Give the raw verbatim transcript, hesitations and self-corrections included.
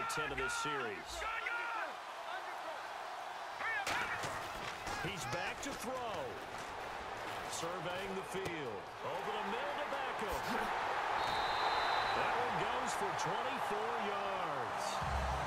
ten of this series. He's back to throw. Surveying the field. Over the middle to Beckham. That one goes for twenty-four yards.